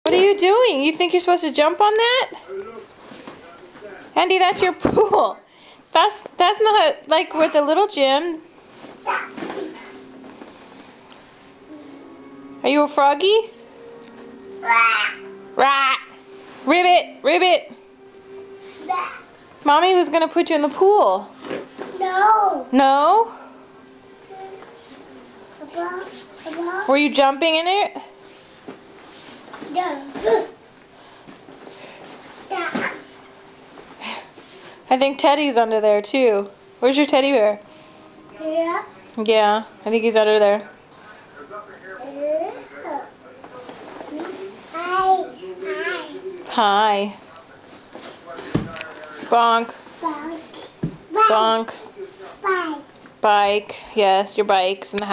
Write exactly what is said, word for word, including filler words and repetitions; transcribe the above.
What are you doing? You think you're supposed to jump on that? Andy, that's your pool. That's that's not like with the little gym. Are you a froggy? Rat. Ribbit. Ribbit. Mommy was gonna put you in the pool. No. No? Above, above. Were you jumping in it? No. I think Teddy's under there too. Where's your teddy bear? Yeah. Yeah, I think he's under there. Hi. Hi. Hi. Bonk. Bike. Bonk. Bike. Bike. Yes, your bike's in the house.